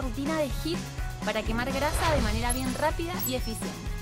rutina de HIIT para quemar grasa de manera bien rápida y eficiente.